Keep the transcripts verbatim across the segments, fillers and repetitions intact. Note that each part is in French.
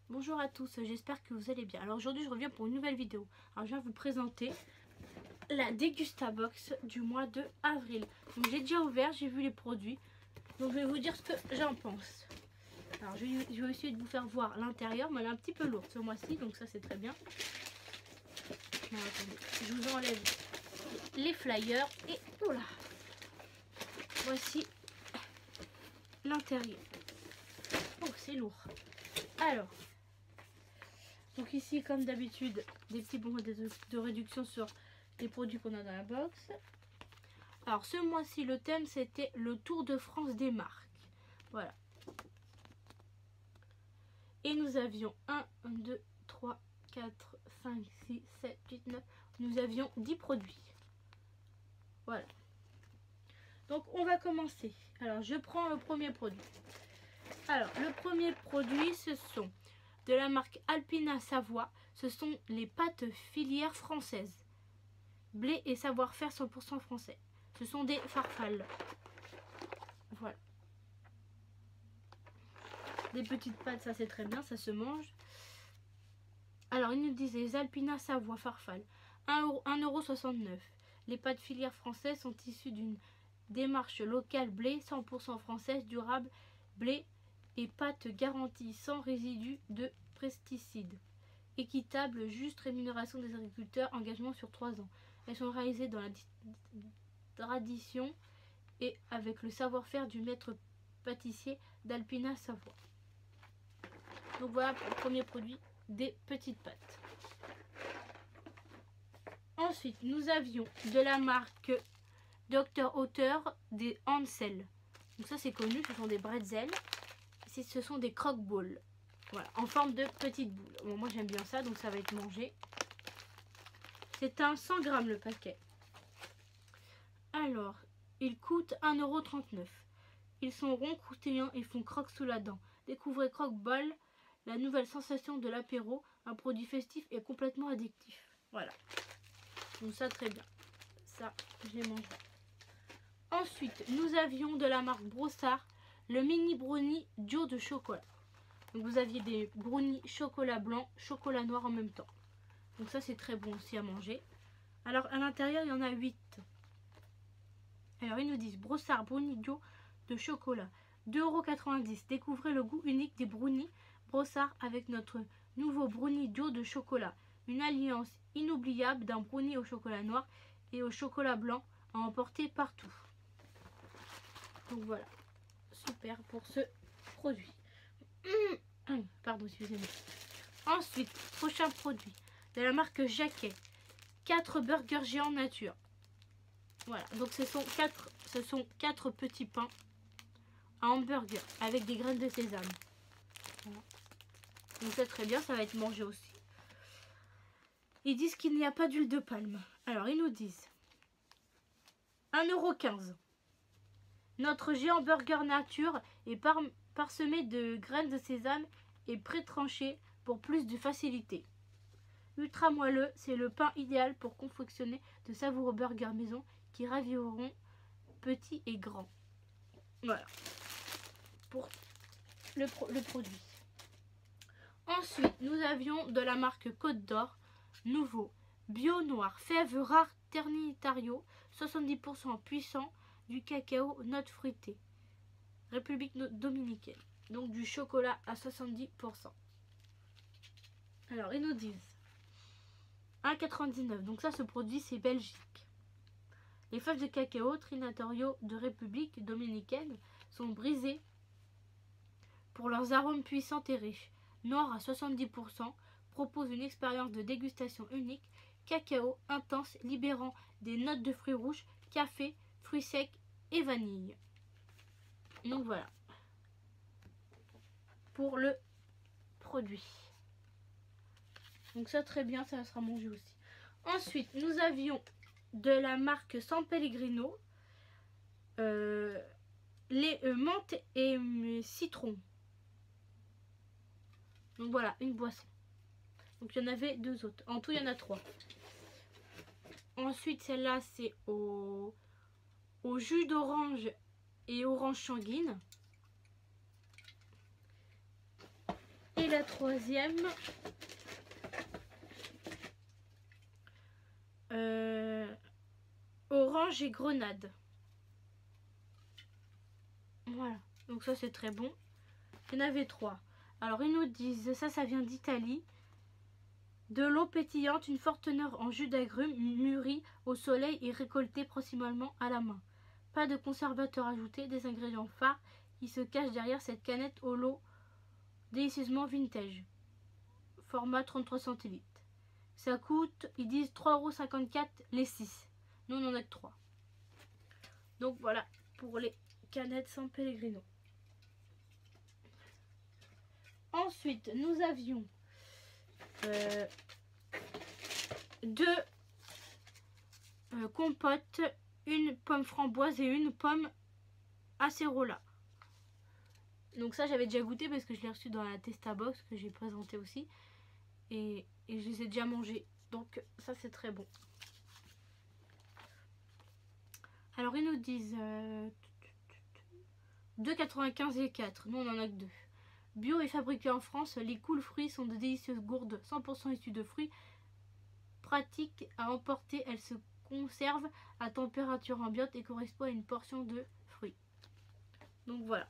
Bonjour à tous, j'espère que vous allez bien. Alors aujourd'hui je reviens pour une nouvelle vidéo. Alors je viens vous présenter la Dégustabox du mois de avril. Donc j'ai déjà ouvert, j'ai vu les produits. Donc je vais vous dire ce que j'en pense. Alors je vais, je vais essayer de vous faire voir l'intérieur, mais elle est un petit peu lourde ce mois-ci, donc ça c'est très bien. Alors, attendez, je vous enlève les flyers et voilà. Voici l'intérieur. Oh c'est lourd. Alors. Donc ici, comme d'habitude, des petits bons de, de réduction sur les produits qu'on a dans la box. Alors ce mois-ci, le thème c'était le Tour de France des marques. Voilà. Et nous avions un, deux, trois, quatre, cinq, six, sept, huit, neuf. Nous avions dix produits. Voilà. Donc on va commencer. Alors je prends le premier produit. Alors le premier produit, ce sont de la marque Alpina Savoie. Ce sont les pâtes filières françaises. Blé et savoir-faire cent pour cent français. Ce sont des farfales. Voilà. Des petites pâtes, ça c'est très bien, ça se mange. Alors ils nous disent les Alpina Savoie farfales. un euro soixante-neuf. Les pâtes filières françaises sont issues d'une démarche locale blé cent pour cent française, durable, blé et pâtes garanties sans résidus de pesticides. Équitable, juste rémunération des agriculteurs, engagement sur trois ans. Elles sont réalisées dans la tradition et avec le savoir-faire du maître pâtissier d'Alpina Savoie. Donc voilà pour le premier produit, des petites pâtes. Ensuite, nous avions de la marque Docteur Oetker des Hansel. Donc ça c'est connu, ce sont des bretzels. Ce sont des croque-balls. Voilà, en forme de petites boules. Bon, moi j'aime bien ça, donc ça va être mangé. C'est un cent grammes le paquet. Alors, ils coûtent un euro trente-neuf. Ils sont ronds, croustillants et font croque sous la dent. Découvrez Croque-Ball, la nouvelle sensation de l'apéro, un produit festif et complètement addictif. Voilà. Donc ça très bien. Ça, je les mangerai. Ensuite, nous avions de la marque Brossard, le mini brownie duo de chocolat. Donc vous aviez des brownies chocolat blanc, chocolat noir en même temps. Donc ça c'est très bon aussi à manger. Alors à l'intérieur il y en a huit. Alors ils nous disent Brossard brownie duo de chocolat. deux euros quatre-vingt-dix. Découvrez le goût unique des brownies Brossard avec notre nouveau brownie duo de chocolat. Une alliance inoubliable d'un brownie au chocolat noir et au chocolat blanc à emporter partout. Donc voilà. Super pour ce produit. Pardon, excusez-moi. Ensuite, prochain produit de la marque Jacquet. quatre burgers géants nature. Voilà, donc ce sont quatre, ce sont quatre petits pains à hamburger avec des graines de sésame. Voilà. Donc c'est très bien, ça va être mangé aussi. Ils disent qu'il n'y a pas d'huile de palme. Alors ils nous disent un euro quinze. Notre géant burger nature est par, parsemé de graines de sésame et pré-tranché pour plus de facilité. Ultra moelleux, c'est le pain idéal pour confectionner de savoureux burgers maison qui raviront petits et grands. Voilà pour le, pro le produit. Ensuite, nous avions de la marque Côte d'Or, nouveau, bio noir, fèves rares Ternitario, soixante-dix pour cent puissant, du cacao, notes fruitées. République dominicaine. Donc du chocolat à soixante-dix pour cent. Alors, ils nous disent un euro quatre-vingt-dix-neuf. Donc ça, ce produit, c'est Belgique. Les fèves de cacao Trinitario de République dominicaine sont brisées pour leurs arômes puissants et riches. Noir à soixante-dix pour cent, propose une expérience de dégustation unique. Cacao intense, libérant des notes de fruits rouges, café, fruits secs et vanille. Donc voilà pour le produit. Donc ça très bien, ça sera mangé aussi. Ensuite, nous avions de la marque San Pellegrino euh, les euh, menthe et euh, citron. Donc voilà, une boisson. Donc il y en avait deux autres. En tout, il y en a trois. Ensuite, celle-là, c'est au, au jus d'orange et orange sanguine. Et Et la troisième, euh, orange et grenade. Voilà, donc ça c'est très bon. Il y en avait trois. Alors ils nous disent, ça, ça vient d'Italie. De l'eau pétillante, une forte teneur en jus d'agrumes, mûri au soleil et récolté principalement à la main. Pas de conservateur ajouté, des ingrédients phares qui se cachent derrière cette canette au lot délicieusement vintage. Format trente-trois centilitres. Ça coûte, ils disent trois euros cinquante-quatre les six. Nous on en a que trois. Donc voilà pour les canettes San Pellegrino. Ensuite, nous avions euh, deux euh, compotes, une pomme framboise et une pomme acerola. Donc ça, j'avais déjà goûté parce que je l'ai reçu dans la Testa Box que j'ai présenté aussi. Et, et je les ai déjà mangés. Donc ça, c'est très bon. Alors, ils nous disent euh, deux quatre-vingt-quinze et quatre. Nous, on en a que deux. Bio et fabriqué en France, les Cool Fruits sont de délicieuses gourdes cent pour cent issues de fruits. Pratiques à emporter, elles se conservent à température ambiante et correspondent à une portion de fruits. Donc voilà.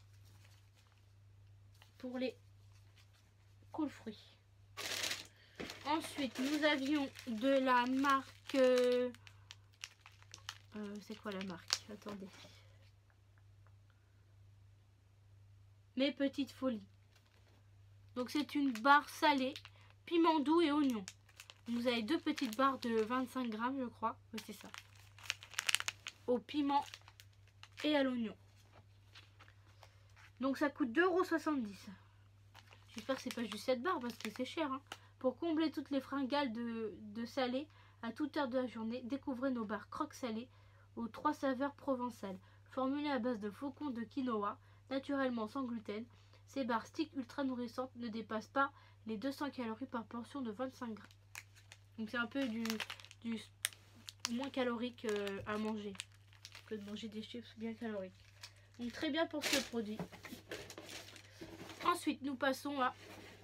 Pour les Cool Fruits. Ensuite, nous avions de la marque... Euh, euh, c'est quoi la marque? Attendez. Mes Petites Folies. Donc c'est une barre salée, piment doux et oignon. Vous avez deux petites barres de vingt-cinq grammes, je crois. Oui, c'est ça. Au piment et à l'oignon. Donc ça coûte deux euros soixante-dix. J'espère que c'est pas juste cette barre parce que c'est cher. Hein. Pour combler toutes les fringales de, de salé à toute heure de la journée, découvrez nos barres croque salées aux trois saveurs provençales. Formulées à base de flocons de quinoa, naturellement sans gluten. Ces barres stick ultra nourrissantes ne dépassent pas les deux cents calories par portion de vingt-cinq grammes. Donc c'est un peu du, du moins calorique euh, à manger que de manger des chips bien caloriques. Donc très bien pour ce produit. Ensuite nous passons à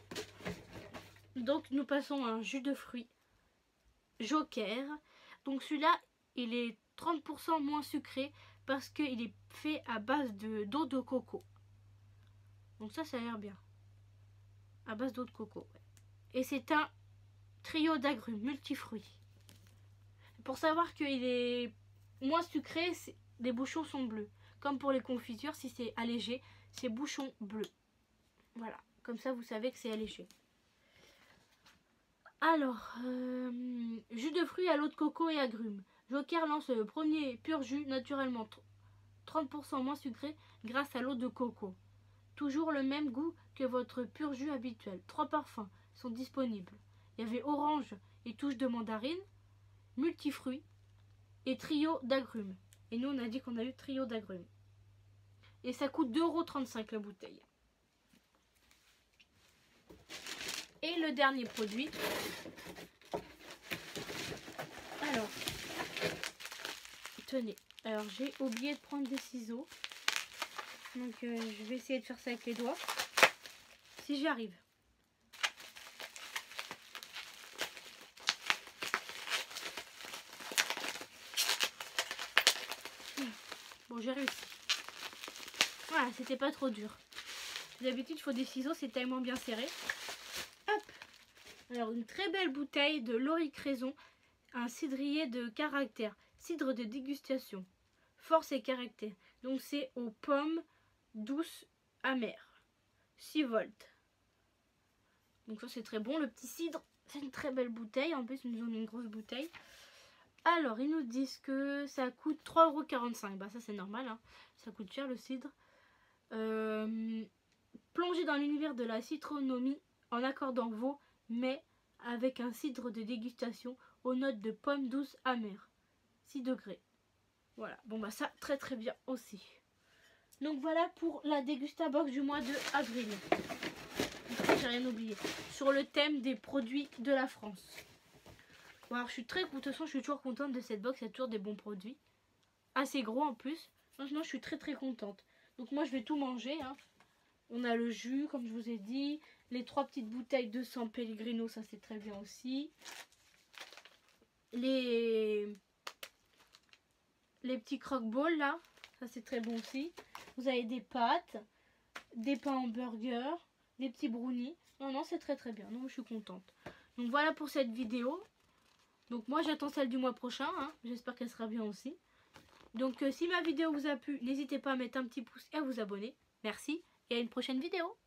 donc nous passons à un jus de fruits Joker. Donc celui-là il est trente pour cent moins sucré parce qu'il est fait à base de d'eau de coco. Donc ça, ça a l'air bien. À base d'eau de coco. Ouais. Et c'est un trio d'agrumes multifruits. Pour savoir qu'il est moins sucré, les bouchons sont bleus. Comme pour les confitures, si c'est allégé, c'est bouchon bleu. Voilà. Comme ça, vous savez que c'est allégé. Alors, euh, jus de fruits à l'eau de coco et agrumes. Joker lance le premier pur jus naturellement trente pour cent moins sucré grâce à l'eau de coco. Toujours le même goût que votre pur jus habituel. Trois parfums sont disponibles. Il y avait orange et touche de mandarine, multifruits et trio d'agrumes. Et nous, on a dit qu'on a eu trio d'agrumes. Et ça coûte deux euros trente-cinq la bouteille. Et le dernier produit. Alors, tenez. Alors, j'ai oublié de prendre des ciseaux. Donc euh, je vais essayer de faire ça avec les doigts. Si j'y arrive. Bon, j'ai réussi. Voilà, c'était pas trop dur. D'habitude, il faut des ciseaux, c'est tellement bien serré. Hop. Alors, une très belle bouteille de Lauric Raison. Un cidrier de caractère. Cidre de dégustation. Force et caractère. Donc c'est aux pommes douce amère, six volts. Donc ça c'est très bon. Le petit cidre, c'est une très belle bouteille. En plus ils nous ont mis une grosse bouteille. Alors ils nous disent que ça coûte trois euros quarante-cinq. Bah ça c'est normal, hein. Ça coûte cher le cidre. euh, Plongez dans l'univers de la citronomie en accordant vos mets avec un cidre de dégustation aux notes de pommes douces amères, six degrés. Voilà, bon bah ça très très bien aussi. Donc voilà pour la Dégusta Box du mois de avril. J'ai rien oublié. Sur le thème des produits de la France. Bon, alors je suis très, de toute façon je suis toujours contente de cette box. Il y a toujours des bons produits. Assez gros en plus. Maintenant je suis très très contente. Donc moi je vais tout manger. Hein. On a le jus, comme je vous ai dit. Les trois petites bouteilles de San Pellegrino, ça c'est très bien aussi. Les, les petits croque-balls là, ça c'est très bon aussi. Vous avez des pâtes, des pains en burger, des petits brownies. Non, non, c'est très très bien. Non, je suis contente. Donc voilà pour cette vidéo. Donc moi j'attends celle du mois prochain. Hein. J'espère qu'elle sera bien aussi. Donc euh, si ma vidéo vous a plu, n'hésitez pas à mettre un petit pouce et à vous abonner. Merci et à une prochaine vidéo.